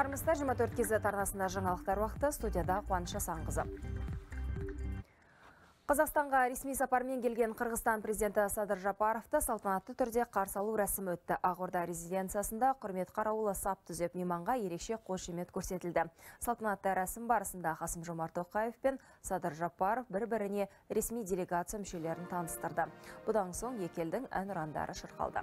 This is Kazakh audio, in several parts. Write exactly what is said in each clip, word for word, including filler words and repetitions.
Армысыздар, жиырма төрт кз арнасында жаңалықтар уақыты, студияда Қуаныш Асанқызы. Қазақстанға ресми сапармен келген Қырғызстан президенті Садыр Жапаровты салтанатты түрде қарсы алу рәсімі өтті. Ақорда резиденциясында құрмет қарауылы сап түзеп, мейманға ерекше қошемет көрсетілді. Салтанатты рәсім барысында Қасым-Жомарт Тоқаев пен Садыр Жапаров бір-біріне ресми делегация мүшелерін таныстырды. Бұдан соң екі елдің әнұрандары шырқалды.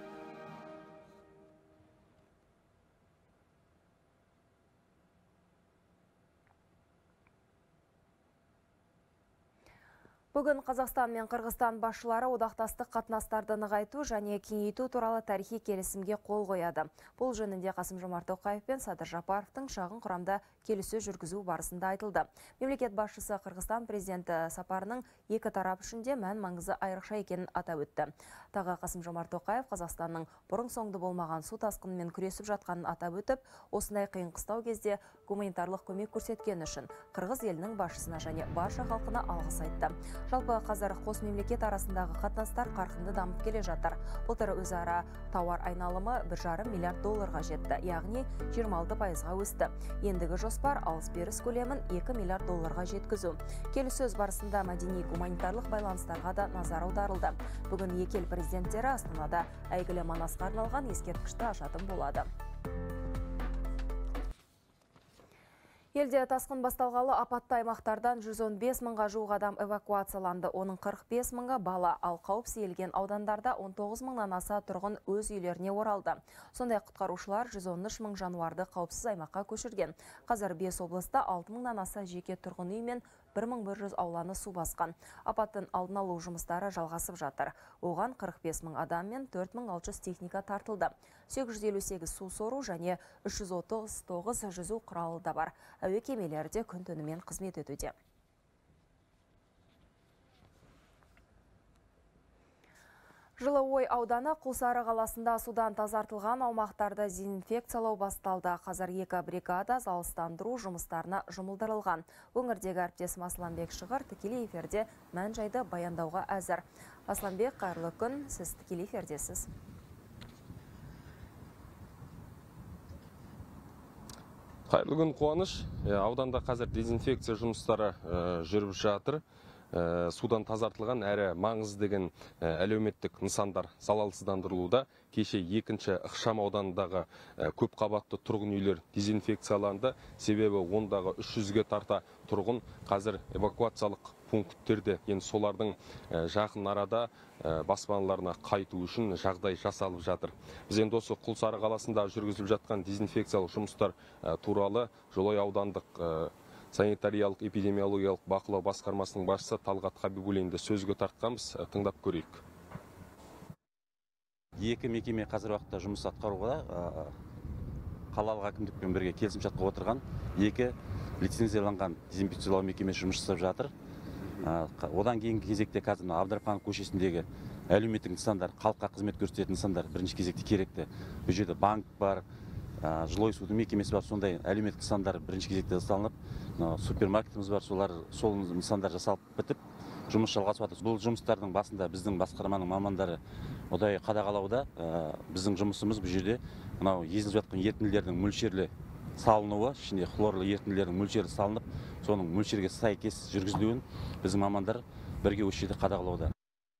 Бүгін Қазақстан мен Қырғызстан басшылары одақтастық қатынастарды нығайту және кеңейту туралы тарихи келісімге қол қояды. Бұл жөнінде Қасым-Жомарт Тоқаев пен Садыр Жапаровтың шағын құрамда келіссөз жүргізу барысында айтылды. Мемлекет басшысы Қырғызстан президенті сапарының екі тарап үшін де мән маңызы айрықша екенін атап өтті. Тағы Қасым-Жомарт Тоқаев Қазақстанның бұрын соңды болмаған су тасқынымен күресіп жатқанын атап өтіп, осындай қиын қыстау кезде гуманитарлық көмек көрсеткен үшін Қырғыз елінің басшысына және барша халқына алғыс айтты. Жалпы қазір қос мемлекет арасындағы қатынастар қарқынды дамып келе жатыр. Былтыр өзара тауар айналымы бір жарым миллиард долларға жетті, яғни жиырма алты пайызға өсті. Ендігі жоспар алыс-беріс көлемін екі миллиард долларға жеткізу. Келіссөз барысында мәдени гуманитарлық байланыстарға да назар аударылды. Бүгін екі ел президенттері Астанада әйгілі Манасқа арналған ескерткішті ашатын болады. Елде тасқын басталғалы апатты аймақтардан жүз он бес мыңға жуық адам эвакуацияланды. Оның қырық бес мыңы бала, ал қауіп сейілген аудандарда он тоғыз мыңнан аса тұрғын өз үйлеріне оралды. Сондай құтқарушылар жүз он үш мың жануарды қауіпсіз аймаққа көшірген. Қазір бес облыста алты мыңнан аса жеке тұрғын үй мен бір мың бір жүз ауланы су басқан. Апаттың алдын алу жұмыстары жалғасып жатыр. Оған қырық бес мың адам мен төрт мың алты жүз техника тартылды. сегіз жүз елу сегіз су сору және үш жүз отыз тоғыз жүзу құралы да бар. Әуе кемелері де күн-түнімен қызмет етуде. Жылыой ауданы Құлсары қаласында судан тазартылған аумақтарды дезинфекциялау басталды. Қазір екі бригада залыстандыру жұмыстарына жұмылдырылған. Өңірдегі әріптесім Асланбек Шығыр тікелей эфирде мән жайды баяндауға әзір. Асланбек, қайырлы күн, сіз тікелей эфирдесіз. Қайырлы күн, Қуаныш. Ауданда қазір дезинфекция жұмыстары жүріп жатыр. Судан тазартылған әрі маңызды деген әлеуметтік нысандар залалсыздандырылуда. Кеше екінші ықшам ауданындағы көп қабатты тұрғын үйлер дезинфекцияланды. Себебі ондағы үш жүзге тарта тұрғын қазір эвакуациялық пункттерде, енді солардың жақын арада баспаналарына қайту үшін жағдай жасалып жатыр. Біз енді осы Құлсары қаласында жүргізіліп жатқан дезинфекциялық жұмыстар туралы Жылыой аудандық санитариялық эпидемиологиялық бақылау басқармасының басшысы Талғат Хабибуллинді сөзге тартқанбыз, тыңдап көрейік. Екі мекеме қазір уақытта жұмыс атқаруға қалалық әкімдікпен бірге келісімшартқа отырған екі лицензияланған дезинфекциялау мекемесі жұмыс жасап жатыр. Одан кейінгі кезекте қазір Абдрахманов көшесіндегі әлеуметтік нысандар, халыққа қызмет көрсететін нысандар бірінші кезекте керекті. Бұл жерде банк бар, Жылыой судың мекемесі бар, сондай әлеуметтік нысандар бірінші кезекте салынып, супермаркетіміз бар, солар сол нысандар жасалып бітіп, жұмыс жалғасып жатыр. Бұл жұмыстардың басында біздің басқарманың мамандары ұдайы қадағалауда. Біздің жұмысымыз бұл жерде мынау езіліп жатқан ерітінділердің мөлшерлі салынуы, ішінде хлорлы ерітінділердің мөлшері салынып, соның мөлшерге сәйкес жүргізілуін біздің мамандар бірге осы жерде қадағалауда.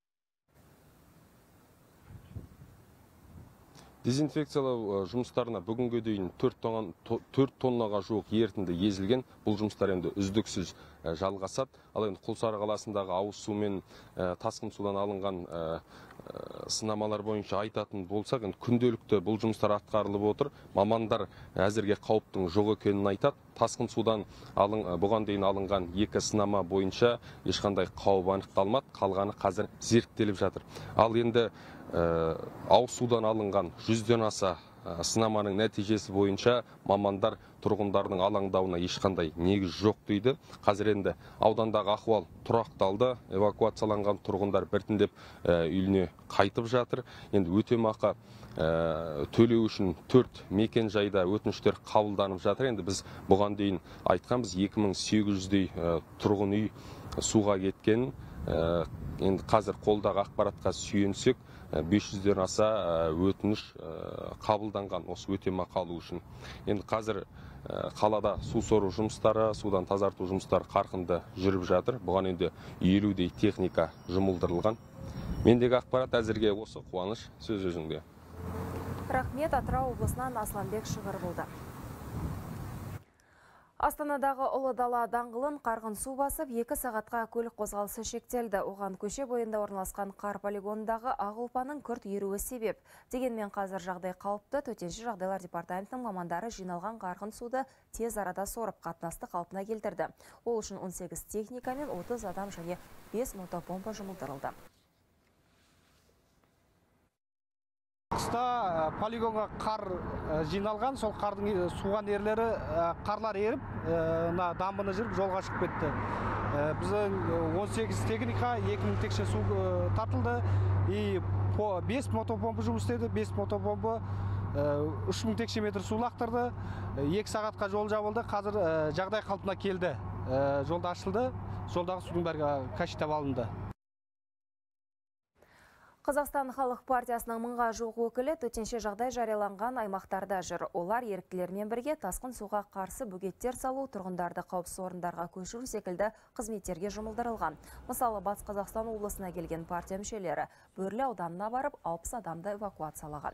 Дезинфекциялау жұмыстарына бүгінге дейін төрт тоннаға жуық ерітінді езілген. Бұл жұмыстар енді үздіксіз жалғасады. Ал енді Құлсары қаласындағы ауыз су мен тасқын судан алынған сынамалар бойынша айтатын болсақ, күнделікті бұл жұмыстар атқарылып отыр. Мамандар әзірге қауіптің жоқ екенін айтады. Тасқын судан бұған дейін алынған екі сынама бойынша ешқандай қауіп анықталмады. Қалғаны қазір зерттеліп жатыр. Ал енді ауыз судан алынған жүзден аса сынаманың нәтижесі бойынша мамандар тұрғындардың алаңдауына ешқандай негіз жоқ дейді. Қазір енді аудандағы ахуал тұрақталды. Эвакуацияланған тұрғындар біртіндеп үйіне қайтып жатыр. Енді өтемақы төлеу үшін төрт мекен жайда өтініштер қабылданып жатыр. Енді біз бұған дейін айтқанбыз, екі мың сегіз жүздей тұрғын үй суға кеткен. Енді қазір қолдағы ақпаратқа сүйенсек, бес жүзден аса өтініш қабылданған осы өтемақы алу үшін. Енді қазір қалада су сору жұмыстары, судан тазарту жұмыстары қарқынды жүріп жатыр. Бұған енді елудей техника жұмылдырылған. Мендегі ақпарат әзірге осы. Қуаныш, сөз өзіңде. Рахмет. Атырау облысынан Асланбек Шығыр болды. Астанадағы Ұлы Дала даңғылын қарғын су басып, екі сағатқа көлік қозғалысы шектелді. Оған көше бойында орналасқан қар полигонындағы ақ ұлпаның күрт еруі себеп. Дегенмен қазір жағдай қалыпты. Төтенше жағдайлар департаментінің мамандары жиналған қарғын суды тез арада сорып, қатынасты қалпына келтірді. Ол үшін он сегіз техника мен отыз адам және бес мотопомпа жұмылдырылды. Қыста полигонға қар жиналған, сол қардың суған ерлері қарлар еріп, дамбыны жүріп жолға шығып кетті. Біздің он сегіз техника, екі мың текше су тартылды, бес мотопомпа жұмыс істеді, бес мотопомпа үш мың текше метр су лақтырды, екі сағатқа жол жабылды, қазір жағдай қалпына келді. Жолда ашылды, жолдағы судың бәрі кашитап алынды. Қазақстан халық партиясының мыңға жуық өкілі төтенше жағдай жарияланған аймақтарда жүр. Олар еріктілермен бірге тасқын суға қарсы бөгеттер салу, тұрғындарды қауіпсіз орындарға көшіру секілді қызметтерге жұмылдырылған. Мысалы, Батыс Қазақстан облысына келген партия мүшелері Бөрлі ауданына барып, алпыс адамды эвакуациялаған.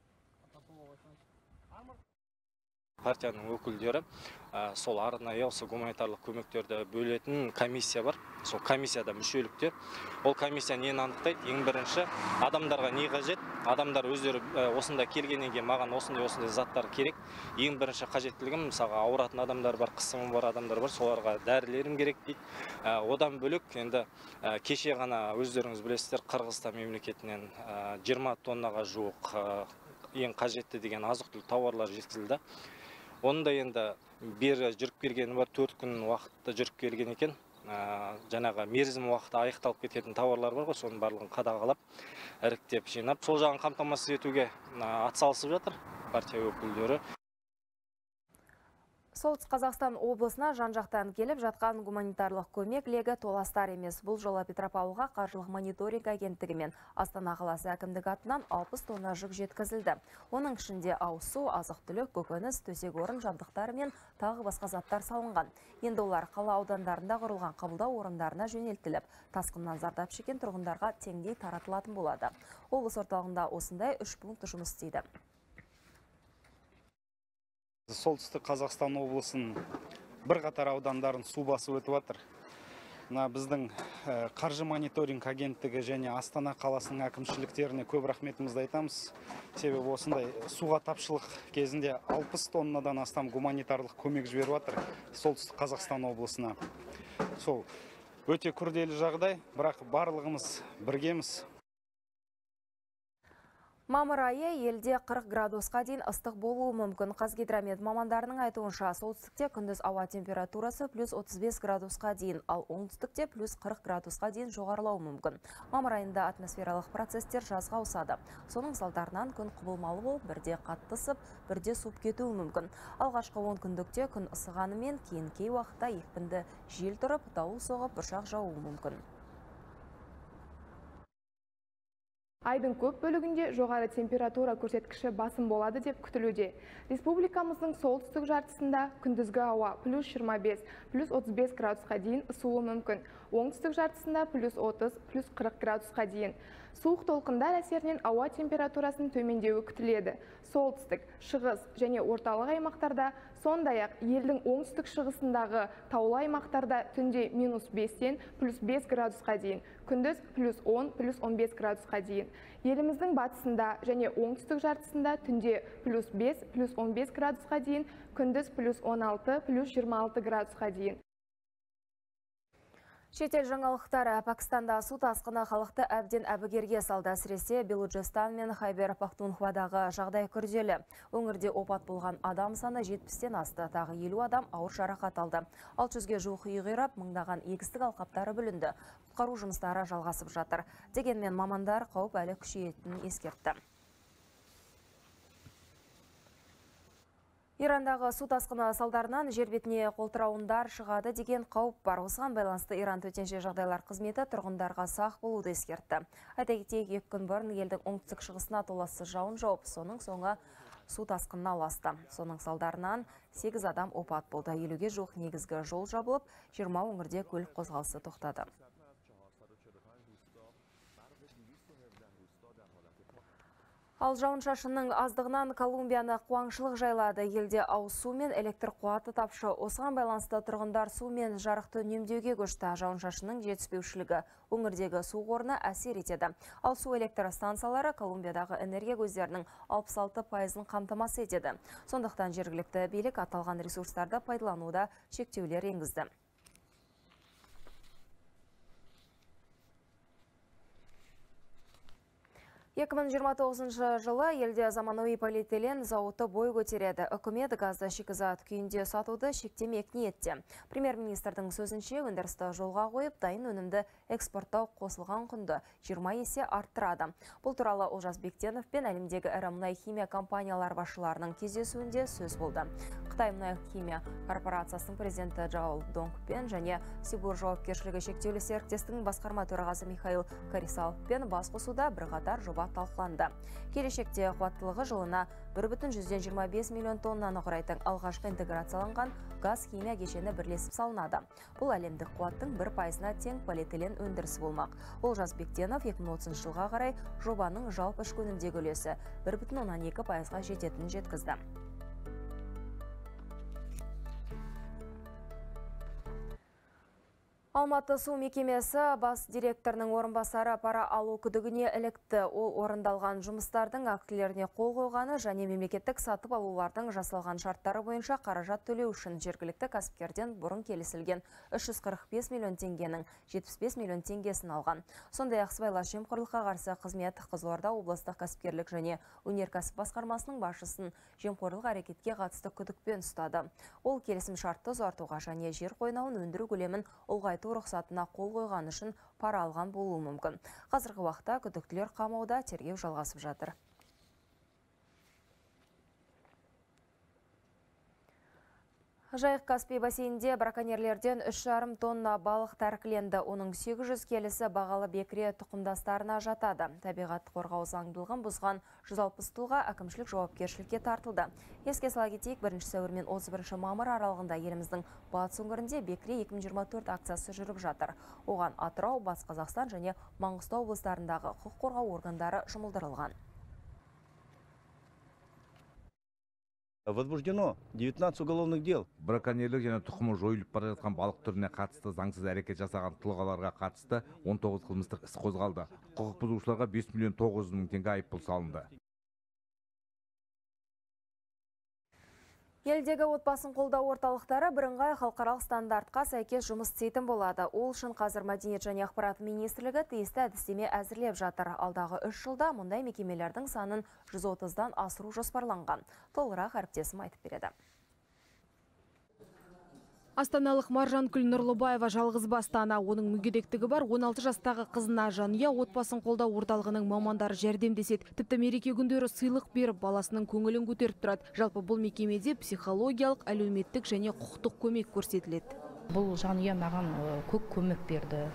Партияның өкілдері сол арнайы осы гуманитарлық көмектерді бөлетін комиссия бар. Сол комиссияда мүшелікте. Ол комиссия нені анықтайды? Ең бірінші, адамдарға не қажет? Адамдар өздері осында келгеннен кейін маған осындай осындай заттар керек. Ең бірінші қажеттілігім, мысалға ауыратын адамдар бар, қысымы бар адамдар бар, соларға дәрілерім керек дейді. Одан бөлек, енді кеше ғана өздеріңіз білесіздер, Қырғызстан мемлекетінен жиырма тоннаға жуық ең қажетті деген азық-түлік тауарлар жеткізілді. Онда енді бері жүріп келгені бар, төрт күн уақытта жүріп келген екен. Жаңағы мерзім уақыты аяқталып кететін тауарлар бар ғой, соның барлығын қадағалап, іріктеп жинап, сол жағын қамтамасыз етуге атсалысып жатыр партия өкілдері. Солтүстік Қазақстан облысына жан-жақтан келіп жатқан гуманитарлық көмек легі толастар емес. Бұл жолы Петропавлға қаржылық мониторинг агенттігі мен Астана қаласы әкімдігі атынан алпыс тонна жүк жеткізілді. Оның ішінде ауыз су, азық-түлік, көкөніс, төсек орын жабдықтары мен тағы басқа заттар салынған. Енді олар қала аудандарында құрылған қабылдау орындарына жөнелтіліп, тасқыннан зардап шеккен тұрғындарға теңдей таратылатын болады. Облыс орталығында осындай үш пункт жұмыс істейді. Солтүстік Қазақстан облысының бірқатар аудандарын су басып өтіп жатыр. Біздің қаржы мониторинг агенттігі және Астана қаласының әкімшіліктеріне көп рахметімізді айтамыз. Себебі осындай суға тапшылық кезінде алпыс тоннадан астам гуманитарлық көмек жіберіп жатыр Солтүстік Қазақстан облысына. Сол өте күрделі жағдай, бірақ барлығымыз біргеміз. Мамыр айы елде қырық градусқа дейін ыстық болуы мүмкін. Қазгидромет мамандарының айтуынша, солтүстікте күндіз ауа температурасы плюс отыз бес градусқа дейін, ал оңтүстікте плюс қырық градусқа дейін жоғарылауы мүмкін. Мамыр айында атмосфералық процестер жазға ауысады. Соның салдарынан күн құбылмалы болып, бірде қаттысып, бірде суып кетуі мүмкін. Алғашқы он күндікте күн ысығанымен, кейін кей уақытта екпінді жел тұрып, дауыл соғып, бұршақ жауы мүмкін. Айдың көп бөлігінде жоғары температура көрсеткіші басым болады деп күтілуде. Республикамыздың солтүстік жартысында күндізгі ауа плюс жиырма бес, плюс отыз бес градусқа дейін ысуы мүмкін. Оңтүстік жартысында плюс отыз, плюс қырық градусқа дейін. Суық толқындар әсерінен ауа температурасының төмендеуі күтіледі. Солтүстік, шығыс және орталық аймақтарда, сондай-ақ елдің оңтүстік шығысындағы таулы аймақтарда түнде минус бестен плюс бес градусқа дейін, күндіз плюс он, плюс он бес градусқа дейін. Еліміздің батысында және оңтүстік жартысында түнде плюс бес, плюс он бес градусқа дейін, күндіз плюс он алты, плюс жиырма алты градусқа дейін. Шетел жаңалықтары. Пакистанда су тасқыны халықты әбден әбігерге салды. Әсіресе Белуджистан мен Хайбер Пахтунхвадағы жағдай күрделі. Өңірде опат болған адам саны жетпістен асты. Тағы елу адам ауыр жарақат алды. алты жүзге жуық үй қирап, мыңдаған егістік алқаптары бүлінді. Құтқару жұмыстары жалғасып жатыр. Дегенмен мамандар қауіп әлі күшейетінін ескертті. Ирандағы су тасқыны салдарынан жер бетіне қолтырауындар шығады деген қауіп бар. Осыған байланысты Иран төтенше жағдайлар қызметі тұрғындарға сақ болуды ескертті. Айта кетейік, екі күн бұрын елдің оңтүстік шығысына толассыз жауын жауып, соның соңы су тасқынына ұласты. Соның салдарынан сегіз адам опат болды. Елуге жуық негізгі жол жабылып, жиырма өңірде көлік қозғалысы тоқтады. Ал жауын-шашынның аздығынан Колумбияны қуаңшылық жайлады. Елде ауыз су мен электр қуаты тапшы. Осыған байланысты тұрғындар су мен жарықты үнемдеуге көшті. Жауын-шашынның жетіспеушілігі өңірдегі су қорына әсер етеді. Ал су электр станциялары Колумбиядағы энергия көздерінің алпыс алты пайызын қамтамасыз етеді. Сондықтан жергілікті билік аталған ресурстарды пайдалануда шектеулер енгізді. екі мың жиырма тоғызыншы жылы елде заманауи полиэтилен зауыты бой көтереді. Үкімет газды шикізат күйінде сатуды шектемек ниетте. Премьер-министрдің сөзінше, өндірісті жолға қойып, дайын өнімді экспорттау қосылған құнды жиырма есе арттырады. Бұл туралы Олжас Бектенов пен әлемдегі ірі мұнай химия компаниялар басшыларының кездесуінде сөз болды. Қытай мұнай химия корпорациясының президенті Джао Донгпен және Сибур жауапкершілігі шектеулі серіктестігінің басқарма төрағасы Михаил Карисаловпен басқосуда бірқатар жоба талқыланды. Келешекте қуаттылығы жылына бір бүтін жүзден жиырма бес миллион тоннаны құрайтын алғашқы интеграцияланған газ химия кешені бірлесіп салынады. Бұл әлемдік қуаттың бір пайызына тең полиэтилен өндірісі болмақ. Олжас Бектенов екі мың отызыншы жылға қарай жобаның жалпы ішкі өнімдегі үлесі бір бүтін оннан екі пайызға жететінін жеткізді. Алматы су мекемесі бас директорының орынбасары пара алу күдігіне ілікті. Ол орындалған жұмыстардың актілеріне қол қойғаны және мемлекеттік сатып алулардың жасалған шарттары бойынша қаражат төлеу үшін жергілікті кәсіпкерден бұрын келісілген үш жүз қырық бес миллион теңгенің жетпіс бес миллион теңгесін алған. Сондай-ақ сыбайлас жемқорлыққа қарсы қызмет Қызылорда облыстық кәсіпкерлік және өнеркәсіп басқармасының басшысын жемқорлық әрекетке қатысты күдікпен ұстады. Ол келісім шартты ұзартуға және жер қойнауын өндіру көлемін ұлғайтуға рұқсатына қол қойған үшін пара алған болуы мүмкін. Қазіргі уақытта күдіктілер қамауда, тергеу жалғасып жатыр. Жайық Каспий бассейнінде браконьерлерден үш жарым тонна балық тәркіленді. Оның сегіз жүз келісі бағалы бекіре тұқымдастарына жатады. Табиғат қорғау заңдылығын бұзған жүз алпыс тұлға әкімшілік жауапкершілікке тартылды. Еске сала кетейік, бірінші сәуір мен отыз бірінші мамыр аралығында еліміздің батыс өңірінде бекіре екі мың жиырма төрт акциясы жүріп жатыр. Оған Атырау, Батыс Қазақстан және Маңғыстау облыстарындағы құқық қорғау органдары жұмылдырылған. Возбуждено девятнадцать уголовных дел. Браконьерлік және тұқымы жойылып бара жатқан балық түріне қатысты заңсыз әрекет жасаған тұлғаларға қатысты он тоғыз қылмыстық іс қозғалды. Құқық бұзушыларға бес миллион тоғыз жүз мың теңге айыппұл салынды. Елдегі отбасын қолдау орталықтары бірыңғай халықаралық стандартқа сәйкес жұмыс істейтін болады. Ол үшін қазір Мәдениет және ақпарат министрлігі тиісті әдістеме әзірлеп жатыр. Алдағы үш жылда мұндай мекемелердің санын жүз отыздан асыру жоспарланған. Толығырақ әріптесім айтып береді. Астаналық Маржанкүл Нұрлыбаева жалғыз бастана. Оның мүгедектігі бар он алты жастағы қызына жанұя отбасын қолдау орталығының мамандары жәрдемдеседі. Тіпті мереке күндері сыйлық беріп, баласының көңілін көтеріп тұрады. Жалпы бұл мекемеде психологиялық, әлеуметтік және құқықтық көмек көрсетіледі. Бұл жанұя маған көп көмек берді.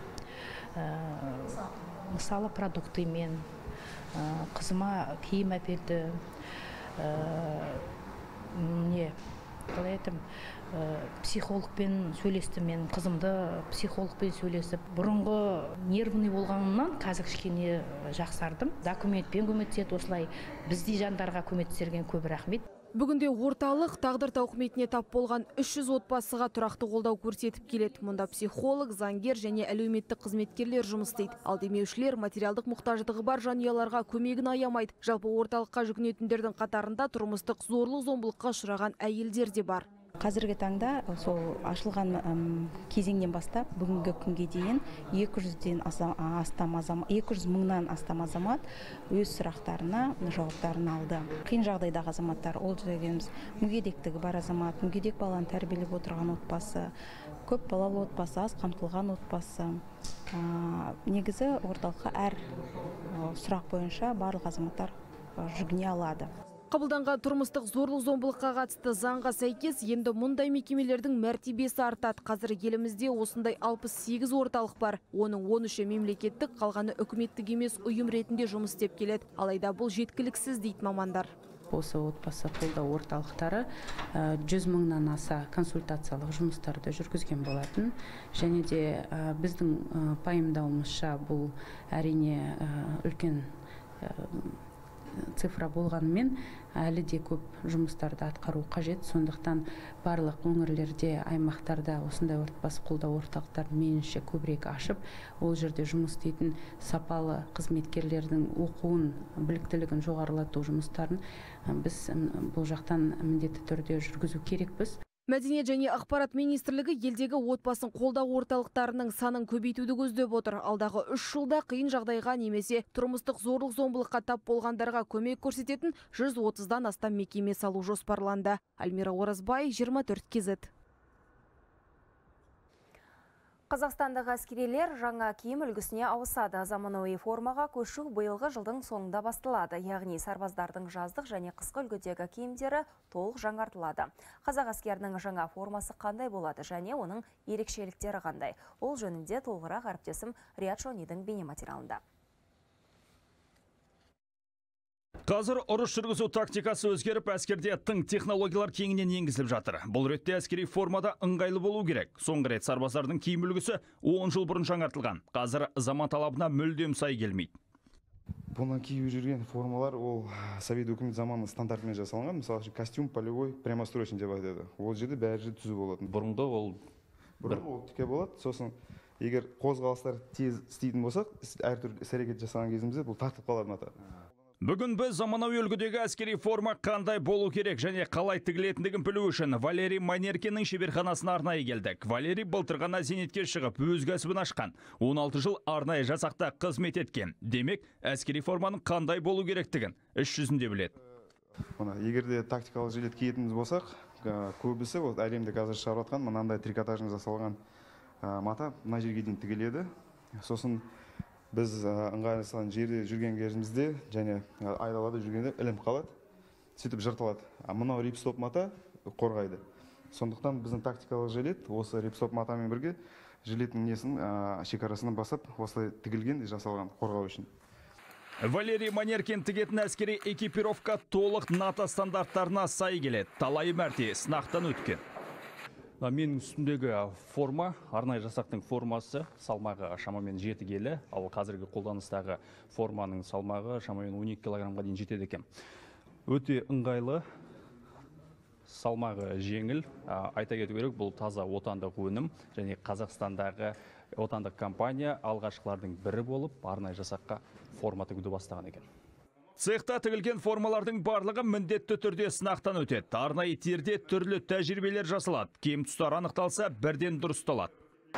Мысалы продуктымен, қызыма киім әперді. Не, қалай айтам, психологпен сөйлесті мен, қызымды психологпен сөйлесіп. Бұрынғы нервный болғанымнан қазір кішкене жақсардым. Документпен көмектеседі, осылай біздей жандарға көмектесерген көп рахмет. Бүгінде орталық тағдыр тауқыметіне тап болған үш жүз отбасыға тұрақты қолдау көрсетіп келеді. Мұнда психолог, заңгер және әлеуметтік қызметкерлер жұмыс істейді. Ал демеушілер материалдық мұқтаждығы бар жанұяларға көмегін аямайды. Жалпы орталыққа жүгінетіндердің қатарында тұрмыстық зорлық-зомбылыққа ұшыраған әйелдер де бар. Қазіргі таңда сол ашылған кезеңнен бастап бүгінгі күнге дейін екі жүзден астам азамат, екі жүз мыңнан астам азамат өз сұрақтарына жауаптарын алды. Қиын жағдайдағы азаматтар, ол дегеніміз мүгедектігі бар азамат, мүгедек баланы тәрбиелеп отырған отбасы, көп балалы отбасы, аз қамтылған отбасы. Негізі орталыққа әр сұрақ бойынша барлық азаматтар жүгіне алады. Қабылданған тұрмыстық зорлық зомбылыққа қатысты заңға сәйкес енді мұндай мекемелердің мәртебесі артады. Қазір елімізде осындай алпыс сегіз орталық бар. Оның он үші мемлекеттік, қалғаны үкіметтік емес ұйым ретінде жұмыс істеп келеді. Алайда бұл жеткіліксіз дейді мамандар. Осы отбасы қолдау орталықтары жүз мыңнан аса консультациялық жұмыстарды жүргізген болатын. Және де біздің пайымдауымызша бұл әрине үлкен цифра болғанымен әлі де көп жұмыстарды атқару қажет. Сондықтан барлық өңірлерде, аймақтарда осындай отбасы қолдау орталықтарын мейлінше көбірек ашып, ол жерде жұмыс істейтін сапалы қызметкерлердің оқуын, біліктілігін жоғарылату жұмыстарын біз бұл жақтан міндетті түрде жүргізу керекпіз. Мәдениет және ақпарат министрлігі елдегі отбасын қолдау орталықтарының санын көбейтуді көздеп отыр. Алдағы үш жылда қиын жағдайға немесе тұрмыстық зорлық зомбылыққа тап болғандарға көмек көрсететін жүз отыздан астам мекеме салу жоспарланды. Альмира Оразбай, жиырма төрт кей зет. Қазақстандық әскерилер жаңа киім үлгісіне ауысады. Заманауи формаға көшу биылғы жылдың соңында басталады. Яғни сарбаздардың жаздық және қысқы үлгідегі киімдері толық жаңартылады. Қазақ әскерінің жаңа формасы қандай болады және оның ерекшеліктері қандай? Ол жөнінде толығырақ әріптесім Риат Шонидың бейнематериалында. Қазір ұрыс жүргізу тактикасы өзгеріп, әскерде тың технологиялар кеңінен енгізіліп жатыр. Бұл ретте әскери формада ыңғайлы болу керек. Соңғы рет сарбаздардың киім үлгісі он жыл бұрын жаңартылған. Қазір заман талабына мүлдем сай келмейді. Бұны киіп жүрген формалар ол совет үкімет заманы стандартымен жасалған. Мысалы, костюм полевой прямострочный деп айтады. Ол жерде бәрі жерде түзу болатын. Бұрынғы ол бұрынғы ол тіке болады. Сосын егер қозғалыстар тез істейтін болсақ, әртүрлі іс-әрекет жасаған кезімізде бұл тартып қалады ата. Бүгін біз заманауи үлгідегі әскери форма қандай болу керек және қалай тігілетіндігін білу үшін Валерий Манеркиннің шеберханасына арнайы келдік. Валерий былтыр ғана зейнетке шығып, өз кәсібін ашқан. он алты жыл арнайы жасақта қызмет еткен. Демек, әскери форманың қандай болу керектігін іс жүзінде біледі. Егер де тактикалық жилет киетініміз болсақ, көбісі әлемде қазір шығарып жатқан мынандай трикотажын жасалған мата мына жерге дейін тігіледі. Сосын біз ыңғайласқан жерде жүрген кезімізде және айдалада жүргенде ілім қалады, сөйтіп жыртылады. Мынау рипстоп мата қорғайды. Сондықтан біздің тактикалық жилет осы рипстоп матамен бірге жилеттің несін шекарасынан басып, осылай тігілген жасалған қорғау үшін. Валерий Манеркин тігетін әскери экипировка толық НАТО стандарттарына сай келеді. Талай мәрте сынақтан өткен. Менің үстімдегі форма, арнайы жасақтың формасы салмағы шамамен жеті келі, ал қазіргі қолданыстағы форманың салмағы шамамен он екі килограммға дейін жетеді екен. Өте ыңғайлы, салмағы жеңіл, айта кету керек, бұл таза отандық өнім және Қазақстандағы отандық компания алғашқылардың бірі болып, арнайы жасаққа форма тігуді бастаған екен. Цехта тігілген формалардың барлығы міндетті түрде сынақтан өтеді. Арнайы терде түрлі тәжірибелер жасалады. Кем тұстар анықталса, бірден дұрысталады.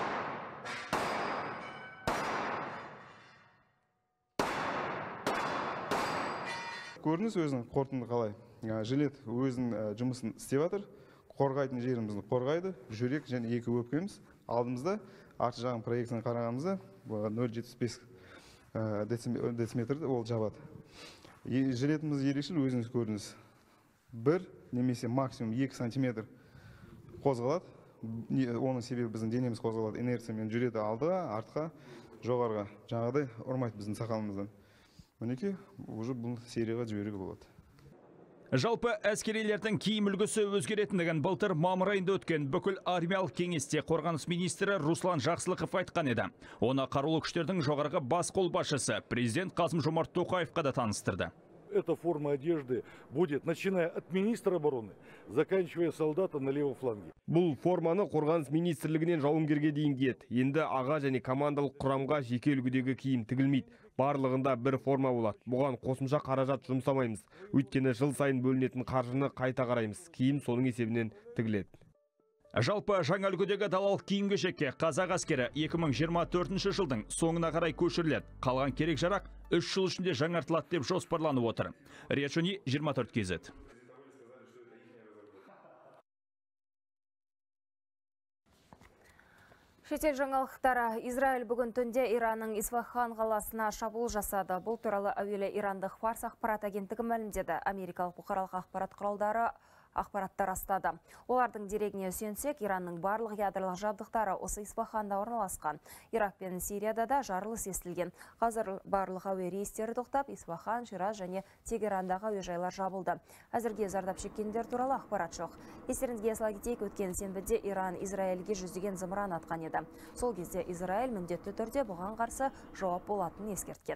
Көрініс өзінің қорытынды қалай. Жилет өзінің жұмысын істеп жатыр. Қорғайтын жерімізді қорғайды. Жүрек және екі өпкеміз алдымызда. Арты жағын проекцияны қарағанымызда нөл жетпіс бес дециметрді ол жабады. Жилетіміз ерекшел өзіңіз көріңіз. Бір немесе максимум екі сантиметр қозғалады. Оның себебі біздің денеміз қозғалады. Инерциямен жүреді алдыға, артқа, жоғарға. Жаңағыдай ұрмайды біздің сақалымыздан. Мінекей, уже бұл серияға жіберуге болады. Жалпы әскерилердің киім үлгісі өзгеретіндігін былтыр мамыр айында өткен бүкіл армиялық кеңесте қорғаныс министрі Руслан Жақсылықов айтқан еді. Оны қарулы күштердің жоғарғы бас қолбасшысы президент Қасым-Жомарт Тоқаевқа да таныстырды. Эта форма одежды будет, начиная от министра обороны, заканчивая солдата на левом фланге. Бұл форманы қорғаныс министрлігінен жауынгерге дейін киеді. Енді аға және командалық құрамға жеке үлгідегі киім тігілмейді. Барлығында бір форма болады. Бұған қосымша қаражат жұмсамаймыз. Өйткені жыл сайын бөлінетін қаржыны қайта қараймыз. Киім соның есебінен тігіледі. Жалпы жаңа үлгідегі далалық киім-кешекке қазақ әскері екі мың жиырма төртінші жылдың соңына қарай көшіріледі. Қалған керек жарақ үш жыл ішінде жаңартылады деп жоспарланып отыр. Риат Шони, жиырма төрт кей зет. Шетел жаңалықтары. Израиль бүгін түнде Иранның Исфахан қаласына шабуыл жасады. Бұл туралы әуелі ирандық Фарс ақпарат агенттігі мәлімдеді. Америкалық бұқаралық ақпарат құралдары ақпараттар растады. Олардың дерегіне сүйенсек, Иранның барлық ядролық жабдықтары осы Исфаханда орналасқан. Ирак пен Сирияда да жарылыс естілген. Қазір барлық әуе рейстері тоқтап, Исфахан, Шираз және Тегерандағы әуежайлар жабылды. Әзірге зардап шеккендер туралы ақпарат жоқ. Естеріңізге сала кетейік, өткен сенбіде Иран Израильге жүздеген зымыран атқан еді. Сол кезде Израиль міндетті түрде бұған қарсы жауап болатынын ескерткен.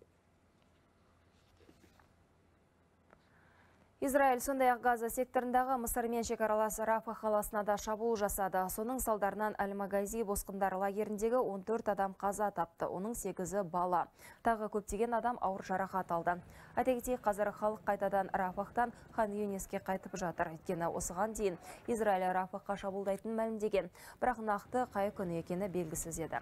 Израиль сондай-ақ Газа секторындағы Мысырмен шекаралас Рафа қаласына да шабуыл жасады. Соның салдарынан Әл-Магази босқындар лагеріндегі он төрт адам қаза тапты. Оның сегізі бала. Тағы көптеген адам ауыр жарақат алды. Айта кетейік, қазір халық қайтадан Рафахтан Хан Юниске қайтып жатыр. Өйткені осыған дейін Израиль Рафахқа шабуылдайтынын мәлімдеген. Бірақ нақты қай күні екені белгісіз еді.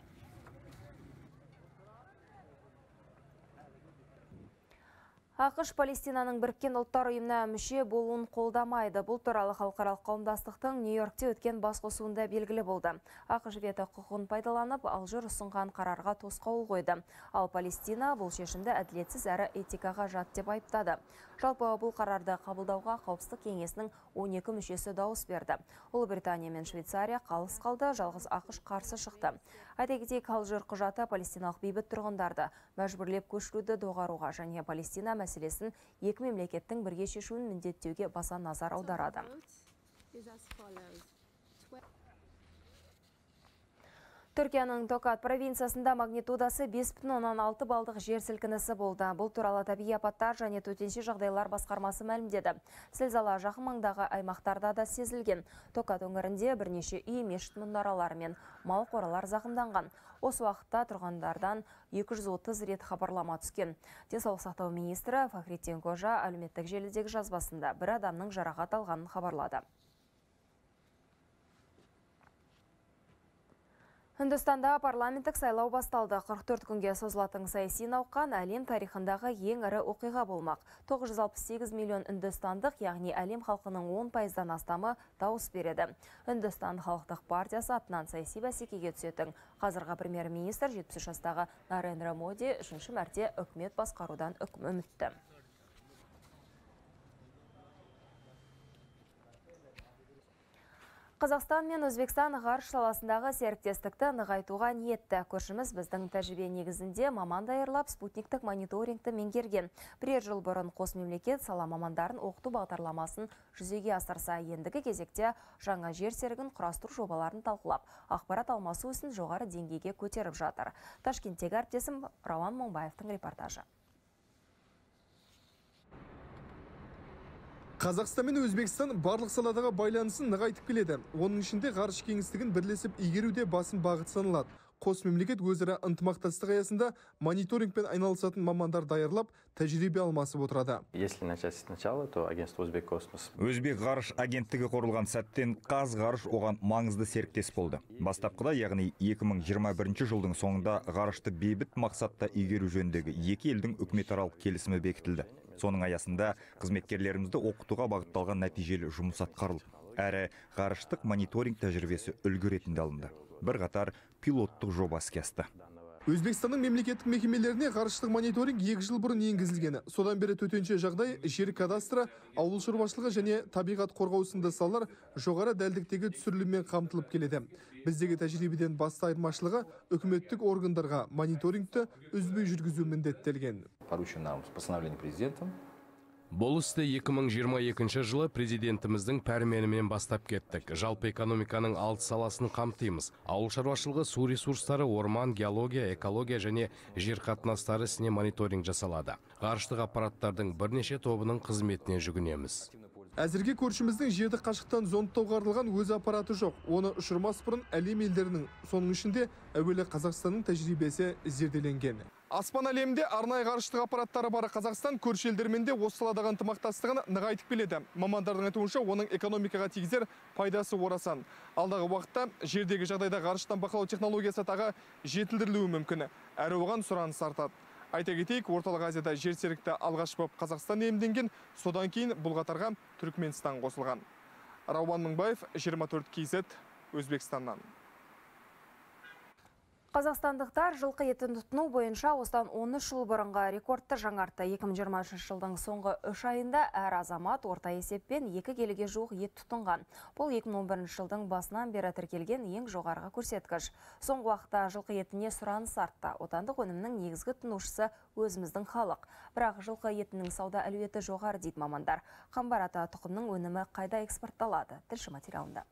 ақш Палестинаның біріккен ұлттар ұйымына мүше болуын қолдамайды. Бұл туралы халықаралық қауымдастықтың Нью-Йоркте өткен басқосуында белгілі болды. ақш вето құқығын пайдаланып, Алжир ұсынған қарарға тосқауыл қойды. Ал Палестина бұл шешімді әділетсіз әрі этикаға жат деп айыптады. Жалпы бұл қарарды қабылдауға Қауіпсіздік кеңесінің он екі мүшесі дауыс берді. Ұлыбритания мен Швейцария қалыс қалды, жалғыз ақш қарсы шықты. Айта кетейік, Алжир құжаты палестиналық бейбіт тұрғындарды мәжбүрлеп көшіруді доғаруға және Палестина мәселесін екі мемлекеттің бірге шешуін міндеттеуге баса назар аударады. Түркияның Токат провинциясында магнитудасы бес бүтін оннан алты балдық жер сілкінісі болды. Бұл туралы табиғи апаттар және төтенше жағдайлар басқармасы мәлімдеді. Зілзала жақын маңдағы аймақтарда да сезілген. Токат өңірінде бірнеше үй, мешіт мұнаралары мен мал қоралар зақымданған. Осы уақытта тұрғындардан екі жүз отыз рет хабарлама түскен. Денсаулық сақтау министрі Фахриддин Кожа әлеуметтік желідегі жазбасында бір адамның жарақат алғанын хабарлады. Үндістанда парламенттік сайлау басталды. қырық төрт күнге созылатын саяси науқан әлем тарихындағы ең ірі оқиға болмақ. тоғыз жүз алпыс сегіз миллион үндістандық, яғни әлем халқының он пайыздан астамы дауыс береді. Үндістан халықтық партиясы атынан саяси бәсекеге түсетін. Қазіргі премьер-министр жетпіс үш жастағы Нарендра Моди үшінші мәрте үкімет басқарудан үмітті. Қазақстан мен Өзбекстан ғарыш саласындағы серіктестікті нығайтуға ниетті. Көршіміз біздің тәжірибе негізінде маман даярлап, спутниктік мониторингті меңгерген. Бірер жыл бұрын қос мемлекет сала мамандарын оқыту бағдарламасын жүзеге асырса, ендігі кезекте жаңа жер серігін құрастыру жобаларын талқылап, ақпарат алмасу ісін жоғары деңгейге көтеріп жатыр. Ташкенттегі әріптесім Рауан Моңбаевтың репортажы. Қазақстан мен Өзбекстан барлық саладағы байланысын нығайтып келеді. Оның ішінде ғарыш кеңістігін бірлесіп игеруде басым бағыт саналады. Қос мемлекет өзара ынтымақтастық аясында мониторингпен айналысатын мамандар даярлап, тәжірибе алмасып отырады. Если начать сначала, то агентство Өзбеккосмос. Өзбек ғарыш агенттігі құрылған сәттен Қазғарыш оған маңызды серіктес болды. Бастапқыда, яғни екі мың жиырма бірінші жылдың соңында ғарышты бейбіт мақсатта игеру жөніндегі екі елдің үкіметаралық келісімі бекітілді. Соның аясында қызметкерлерімізді оқытуға бағытталған нәтижелі жұмыс атқарылды. Әрі ғарыштық мониторинг тәжірибесі үлгі ретінде алынды. Bir қатар пилоттық жоба іске асты. Өзбекстанның мемлекеттік мекемелеріне ғарыштық мониторинг екі жыл бұрын енгізілгені. Содан бері төтенше жағдай, жер кадастры, ауыл шаруашылығы және табиғат қорғау сынды салалар жоғары дәлдіктегі түсіріліммен қамтылып келеді. Біздегі тәжірибеден басты айырмашылығы үкіметтік органдарға мониторингті үзбей жүргізу міндеттелген. Поручено постановление президентом. Бұл істі екі мың жиырма екінші жылы президентіміздің пәрменімен бастап кеттік. Жалпы экономиканың алты саласын қамтимыз. Ауыл шаруашылығы, су ресурстары, орман, геология, экология және жер қатынастары ісіне мониторинг жасалады. Ғарыштық аппараттардың бірнеше тобының қызметіне жүгінеміз. Әзірге көршіміздің жерді қашықтан зондтауға арналған өз аппараты жоқ. Оны ұшырмас бұрын әлем елдерінің, соның ішінде әуелі Қазақстанның тәжірибесі зерделенген. Аспан әлемінде арнайы ғарыштық аппараттары бары Қазақстан көрші елдермен де осы саладағы ынтымақтастығын нығайтып келеді. Мамандардың айтуынша оның экономикаға тигізер пайдасы орасан. Алдағы уақытта жердегі жағдайда ғарыштан бақылау технологиясы тағы жетілдірілуі мүмкін. Әрі оған сұраныс артады. Айта кетейік, Орталық Азияда жер серікті алғаш болып Қазақстан иемденген, содан кейін бұл қатарға Түркменстан қосылған. Рауан Мыңбаев, жиырма төрт кей зет, Өзбекстаннан. Қазақстандықтар жылқы етін тұтыну бойынша осыдан он үш жыл бұрынғы рекордты жаңартты. екі мың жиырма үшінші жылдың соңғы үш айында әр азамат орта есеппен екі келіге жуық ет тұтынған. Бұл екі мың он бірінші жылдың басынан бері тіркелген ең жоғарғы көрсеткіш. Соңғы уақытта жылқы етіне сұраныс артты. Отандық өнімнің негізгі тұтынушысы өзіміздің халық. Бірақ жылқы етінің сауда әлеуеті жоғары дейді мамандар. Қамбар ата тұқымның өнімі қайда экспортталады? Тілші материалында.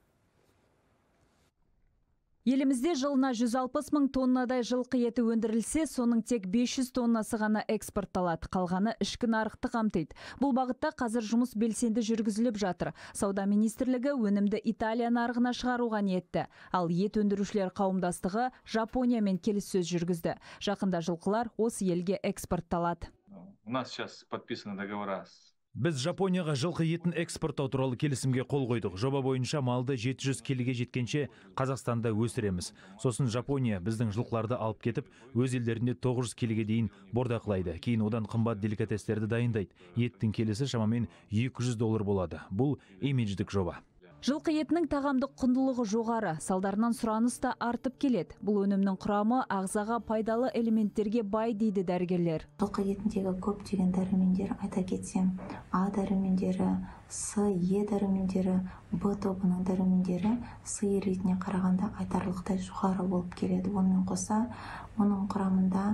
Елімізде жылына жүз алпыс мың тоннадай жылқы еті өндірілсе, соның тек бес жүз тоннасы ғана экспортталады. Қалғаны ішкі нарықты қамтиды. Бұл бағытта қазір жұмыс белсенді жүргізіліп жатыр. Сауда министрлігі өнімді Италия нарығына шығаруға ниетті. Ал ет өндірушілер қауымдастығы Жапониямен келіссөз жүргізді. Жақында жылқылар осы елге экспортталады. У нас сейчас подписаны договора с Біз Жапонияға жылқы етін экспорттау туралы келісімге қол қойдық. Жоба бойынша малды жеті жүз келіге жеткенше Қазақстанда өсіреміз. Сосын Жапония біздің жылқыларды алып кетіп, өз елдерінде тоғыз жүз келіге дейін бордақылайды. Кейін одан қымбат деликатестерді дайындайды. Еттің келісі шамамен екі жүз доллар болады. Бұл имидждік жоба. Жылқы етінің тағамдық құндылығы жоғары, салдарынан сұраныс та артып келеді. Бұл өнімнің құрамы ағзаға пайдалы элементтерге бай дейді дәрігерлер. Жылқы етіндегі көптеген дәрумендер, айта кетсем, А дәрумендері, С, Е дәрумендері, Б тобының дәрумендері сиыр етіне қарағанда айтарлықтай жоғары болып келеді. Онымен қоса, оның құрамында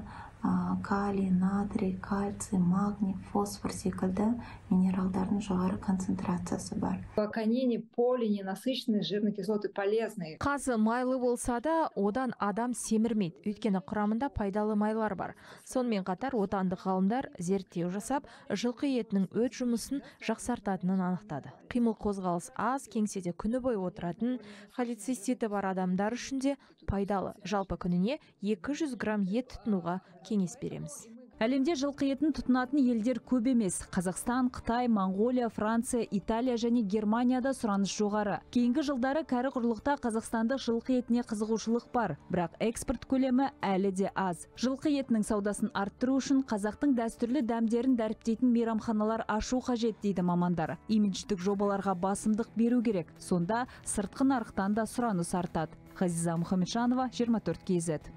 калий, натрий, кальций, магний, фосфор секілді минералдардың жоғары концентрациясы бар. Конени, полиненасыщенные жирные кислоты полезные. Қасы майлы болса да, одан адам семірмейді. Өйткені құрамында пайдалы майлар бар. Сонымен қатар отандық ғалымдар зерттеу жасап, жылқы етінің өт жұмысын жақсартатынын анықтады. Қимыл қозғалыс аз, кеңседе күні бойы отыратын, холециститі бар адамдар үшін де пайдалы. Жалпы күніне екі жүз грамм ет тұтынуға кеңес береміз. Әлемде жылқы етін тұтынатын елдер көп емес. Қазақстан, Қытай, Моңғолия, Франция, Италия және Германияда сұраныс жоғары. Кейінгі жылдары кәрі құрлықта қазақстандық жылқы етіне қызығушылық бар, бірақ экспорт көлемі әлі де аз. Жылқы етінің саудасын арттыру үшін қазақтың дәстүрлі дәмдерін дәріптейтін мейрамханалар ашу қажет дейді мамандар. Имидждік жобаларға басымдық беру керек. Сонда сыртқы нарықтан да сұраныс артады. Ғазиза Мұхамеджанова, жиырма төрт кей зет.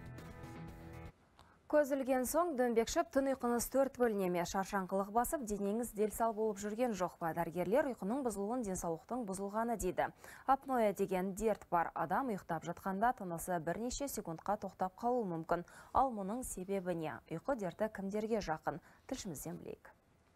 Көзілген соң дөңбекшіп түн ұйқыңыз төрт бөлінеме шаршаңқылық басып, денеңіз дел-сал болып жүрген жоқ па? Дәрігерлер ұйқының бұзылуын денсаулықтың бұзылғаны дейді. Апноэ деген дерт бар. Адам ұйықтап жатқанда тынысы бірнеше секундқа тоқтап қалуы мүмкін. Ал мұның себебі не? Ұйқы дерті кімдерге жақын? Тілшімізден білейік.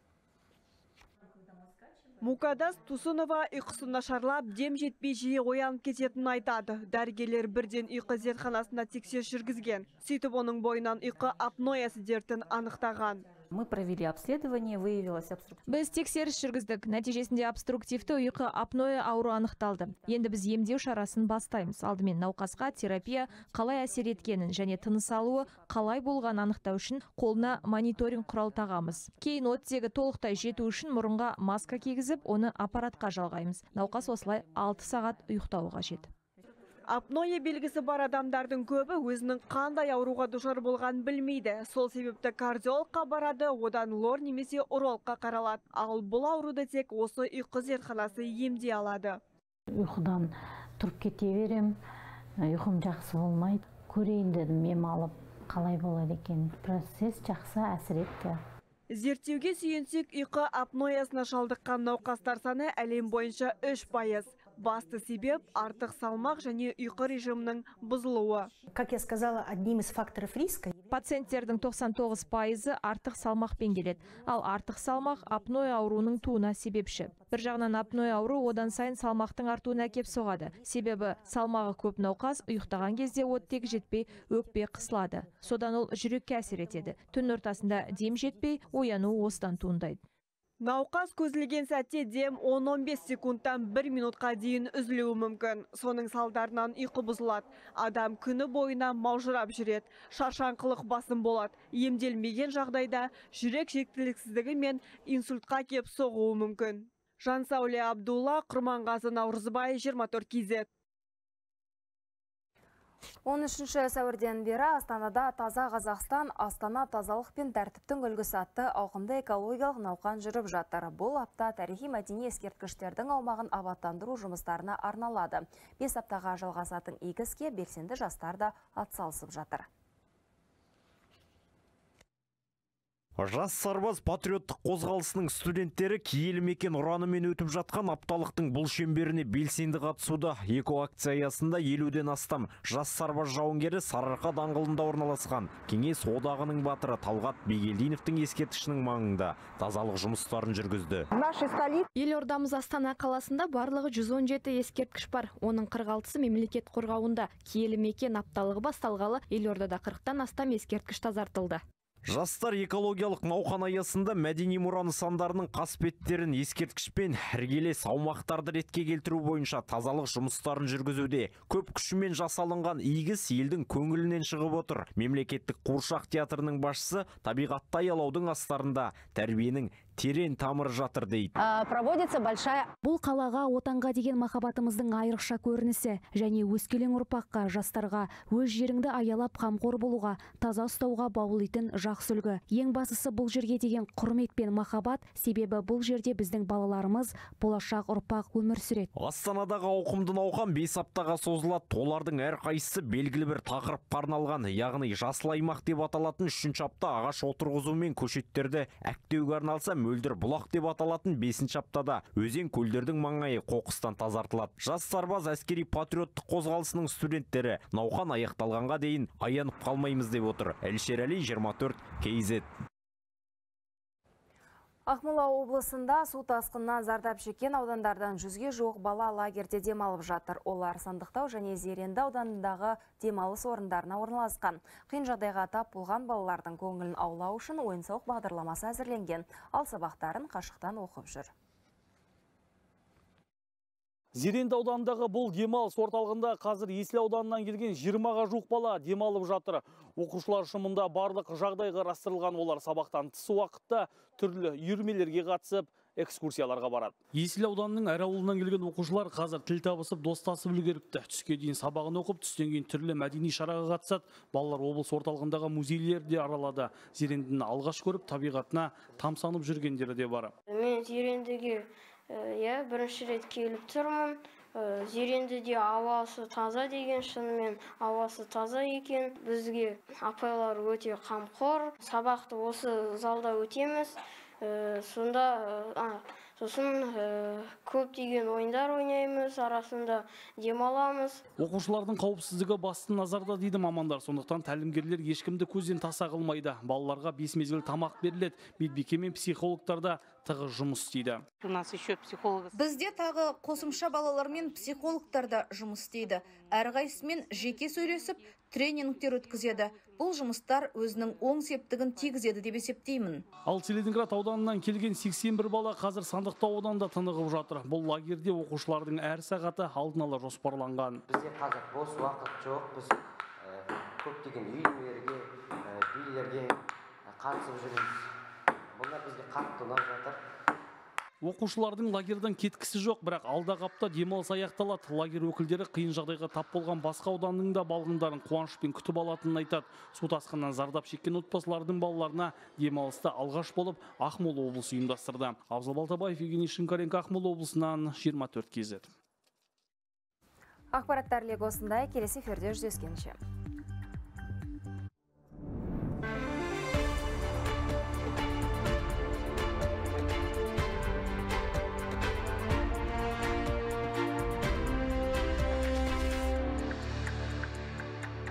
Мукадас Тусунова ұйқысы нашарлап, дем жетпей жиі оянып кететінін айтады. Дәрігерлер бірден ұйқы зертханасында тексеріс жүргізген. Сөйтіп оның бойынан ұйқы апноясы дертін анықтаған. Мы провели обследование, выявилось обструктивное. Біз тексеріс жүргіздік. Нәтижесінде обструктивті ұйқы апноэ ауру анықталды. Енді біз емдеу шарасын бастаймыз. Алдымен науқасқа терапия қалай әсер еткенін және тыныс алуы қалай болған анықтау үшін қолына мониторинг құрал тағамыз. Кейін оттегі толықтай жету үшін мұрынға маска кигізіп, оны аппаратқа жалғаймыз. Науқас осылай алты сағат ұйықтауы қажет. Апноэ белгісі бар адамдардың көбі өзінің қандай ауруға душар болған білмейді. Сол себепті кардиологқа барады, одан лор немесе урологқа қаралады. Ал бұл ауруды тек осы ұйқы зертханасы емдей алады. Ұйқыдан тұрып кете берем, ұйқым жақсы болмайды. Көрейін дедім, ем алып, қалай болады екен. Процесс жақсы әсер етті. Зерттеуге сүйенсек, ұйқы апноясына шалдыққан науқастар саны әлем бойынша үш пайыз. Басты себеп артық салмақ және ұйқы режимінің бұзылуы. Как я сказала, одним из факторов риска. Пациенттердің тоқсан тоғыз пайызы артық салмақпен келеді. Ал артық салмақ апноэ ауруының туына себепші. Бір жағынан апноэ ауру одан сайын салмақтың артуына әкеп соғады. Себебі салмағы көп науқас ұйықтаған кезде оттегі жетпей, өкпе қысылады. Содан ол жүрекке әсер етеді. Түн ортасында дем жетпей, ояну осыдан туындайды. Науқас көзілген сәтте дем он он бес секундтан бір минутқа дейін үзілуі мүмкін. Соның салдарынан ұйқы бұзылады. Адам күні бойына маужырап жүреді. Шаршаңқылық басым болады. Емделмеген жағдайда жүрек жеткіліксіздігі мен инсультқа кеп соғуы мүмкін. Жансауле Абдулла, Құрманғазы Наурызбай, жиырма төрт кей зет. он үшінші сәуірден бері Астанада Таза Қазақстан, Астана тазалық пен тәртіптің үлгісі атты ауқымды экологиялық науқан жүріп жатыр. Бұл апта тарихи мәдени ескерткіштердің аумағын абаттандыру жұмыстарына арналады. Бес аптаға жалғасатын игі іске белсенді жастар да атсалысып жатыр. Жас сарбаз патриоттық қозғалысының студенттері киелі мекен ұранымен өтіп жатқан апталықтың бұл шеңберіне белсенді қатысуда. Эко акция аясында елуден астам жас сарбаз жауынгері Сарыарқа даңғылында орналасқан Кеңес одағының батыры Талғат Бегелдиновтың ескерткішінің маңында тазалық жұмыстарын жүргізді. Елордамыз Астана қаласында барлығы жүз он жеті ескерткіш бар. Оның қырық алтысы мемлекет қорғауында. Киелі мекен апталығы басталғалы елордада қырықтан астам ескерткіш тазартылды. Жастар экологиялық науқан аясында мәдени мұра нысандарының қасбеттерін ескерткішпен іргелес аумақтарды ретке келтіру бойынша тазалық жұмыстарын жүргізуде. Көп күшімен жасалынған игі іс елдің көңілінен шығып отыр. Мемлекеттік қуыршақ театрының басшысы табиғатты аялаудың астарында тәрбиенің терең тамыры жатыр дейді. Проводится большая. Бұл қалаға, отанға деген махаббатымыздың айрықша көрінісі және өскелең ұрпаққа, жастарға өз жеріңді аялап қамқор болуға, таза ұстауға баулитын жақсы үлгі. Ең бастысы бұл жерге деген құрмет пен махаббат, себебі бұл жерде біздің балаларымыз, болашақ ұрпақ өмір сүреді. Астанадағы ауқымды науқан бес аптаға созылады. Олардың әрқайсысы белгілі бір тақырыпқа арналған, яғни жасыл аймақ деп аталатын үшінші апта ағаш отырғызу мен көшеттерді әктеуге арналса, мөлдір бұлақ деп аталатын бесінші аптада өзен көлдердің маңайы қоқыстан тазартылады. Жас сарбаз әскери патриоттық қозғалысының студенттері науқан аяқталғанға дейін аянып қалмаймыз деп отыр. Әлшер Әли, жиырма төрт кей зет. Ақмола облысында су тасқынынан зардап шеккен аудандардан жүзге жуық бала лагерде демалып жатыр. Олар Сандықтау және Зеренді ауданындағы демалыс орындарына орналасқан. Қиын жағдайға тап болған балалардың көңілін аулау үшін ойын-сауық бағдарламасы әзірленген. Ал сабақтарын қашықтан оқып жүр. Зеренді ауданындағы бұл демалыс орталығында қазір Есіл ауданынан келген жиырмаға жуық бала демалып жатыр. Оқушылар үшін мұнда барлық жағдай қарастырылған. Олар сабақтан тыс уақытта түрлі үйірмелерге қатысып, экскурсияларға барады. Есіл ауданының әр ауылынан келген оқушылар қазір тіл табысып, достасып үлгеріпті. Түске дейін сабағын оқып, түстен кейін түрлі мәдени шараға қатысады. Балалар облыс орталығындағы музейлерде аралады. Зерендіні алғаш көріп, табиғатына тамсанып жүргендері де бар. Мен Зерендіге Я бірінші рет келіп тұрмын. Зерендіде ауасы таза деген, шынымен ауасы таза екен. Бізге апайлар өте қамқор. Сабақты осы залда өтеміз. Сонда сосын көптеген ойындар ойнаймыз, арасында демаламыз. Оқушылардың қауіпсіздігі басты назарда дейді мамандар. Сондықтан тәлімгерлер ешкімді көзден таса қылмайды. Балаларға бес мезгіл тамақ беріледі. Медбике мен психологтарда тығыз жұмыс істейді. Бізде тағы қосымша балалар мен психологтар да жұмыс істейді. Әрқайсымен жеке сөйлесіп, тренингтер өткізеді. Бұл жұмыстар өзінің оң септігін тигізеді деп есептеймін. Ал Целиноград ауданынан келген сексен бір бала қазір Сандықтау ауданында тынығып жатыр. Бұл лагерде оқушылардың әр сағаты алдын ала жоспарланған. Бізде қазір бос уақыт жоқ. Біз көптеген үйірмелерге, билерге қатысып жүрміз. Бұлар бізге қатты ұнап жатыр. Оқушылардың лагерден кеткісі жоқ, бірақ алдағы апта демалыс аяқталады. Лагер өкілдері қиын жағдайға тап болған басқа ауданның да балғындарын қуанышпен күтіп алатынын айтады. Су тасқынынан зардап шеккен отбасылардың балаларына демалыста алғаш болып Ақмола облысы ұйымдастырды. Абзал Балтабаев, Евгений Шинкаренко, Ақмола облысынан, жиырма төрт кей зет. Ақпараттар легі осындай, келесі эфирде жүздескенше.